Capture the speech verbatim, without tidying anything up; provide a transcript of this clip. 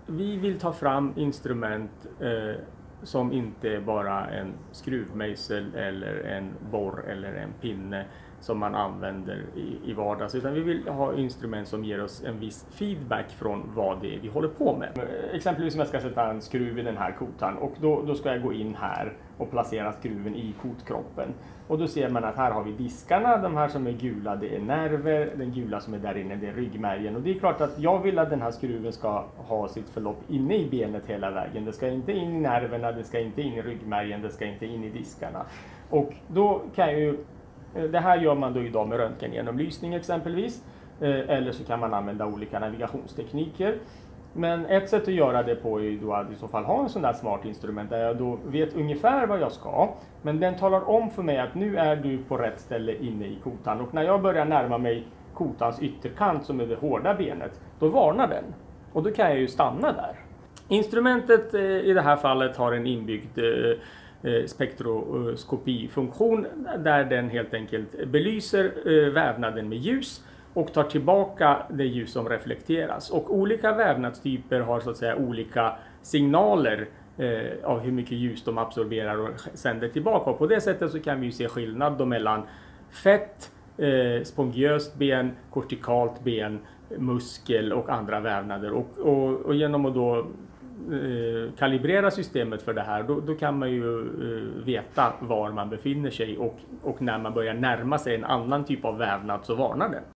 vi vill ta fram instrument eh, som inte är bara en skruvmejsel eller en borr eller en pinne som man använder i, i vardags, utan vi vill ha instrument som ger oss en viss feedback från vad det är vi håller på med. Exempelvis om jag ska sätta en skruv i den här kotan, och då, då ska jag gå in här och placera skruven i kotkroppen. Och då ser man att här har vi diskarna, de här som är gula det är nerver, den gula som är där inne det är ryggmärgen. Och det är klart att jag vill att den här skruven ska ha sitt förlopp inne i benet hela vägen. Det ska inte in i nerverna, det ska inte in i ryggmärgen, det ska inte in i diskarna. Och då kan jag ju, det här gör man då idag med röntgengenomlysning exempelvis, eller så kan man använda olika navigationstekniker. Men ett sätt att göra det på är då att i så fall ha en sån där smart instrument där jag då vet ungefär vad jag ska. Men den talar om för mig att nu är du på rätt ställe inne i kotan. Och när jag börjar närma mig kotans ytterkant som är det hårda benet, då varnar den. Och då kan jag ju stanna där. Instrumentet i det här fallet har en inbyggd spektroskopifunktion där den helt enkelt belyser vävnaden med ljus och tar tillbaka det ljus som reflekteras. Och olika vävnadstyper har så att säga olika signaler eh, av hur mycket ljus de absorberar och sänder tillbaka. Och på det sättet så kan vi ju se skillnad då mellan fett, eh, spongiöst ben, kortikalt ben, muskel och andra vävnader. Och, och, och genom att då eh, kalibrera systemet för det här, då, då kan man ju eh, veta var man befinner sig, och, och när man börjar närma sig en annan typ av vävnad så varnar den.